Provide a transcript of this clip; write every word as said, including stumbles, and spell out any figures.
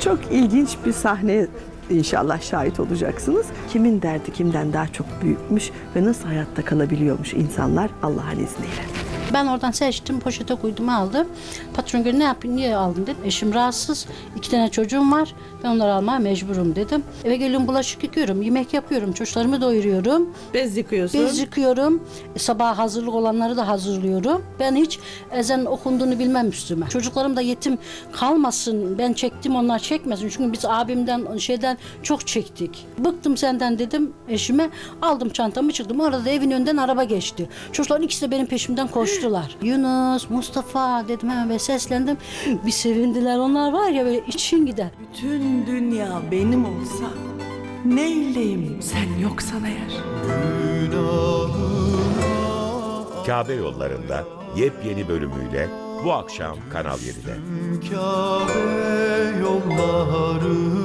Çok ilginç bir sahne inşallah şahit olacaksınız. Kimin derdi kimden daha çok büyükmüş ve nasıl hayatta kalabiliyormuş insanlar Allah'ın izniyle. Ben oradan seçtim, poşete koydum, aldım. Patron göre ne yapayım, niye aldın dedim. Eşim rahatsız, iki tane çocuğum var. Ben onları almaya mecburum dedim. Eve geliyorum, bulaşık yıkıyorum, yemek yapıyorum, çocuklarımı doyuruyorum. Bez yıkıyorsun. Bez yıkıyorum. E, sabah hazırlık olanları da hazırlıyorum. Ben hiç ezan okunduğunu bilmem üstüme. Çocuklarım da yetim kalmasın, ben çektim onlar çekmesin. Çünkü biz abimden şeyden çok çektik. Bıktım senden dedim eşime. Aldım çantamı çıktım. Orada da evin önünden araba geçti. Çocukların ikisi de benim peşimden koştular. Yunus, Mustafa dedim hemen ve seslendim. Bir sevindiler, onlar var ya böyle için gider. Bütün dünya benim olsa neyleyim sen yoksan eğer. Kabe Yollarında yepyeni bölümüyle bu akşam Kanal yedide. Kabe yolları